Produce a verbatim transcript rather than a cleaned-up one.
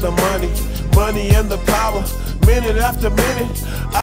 the money, money and the power, minute after minute.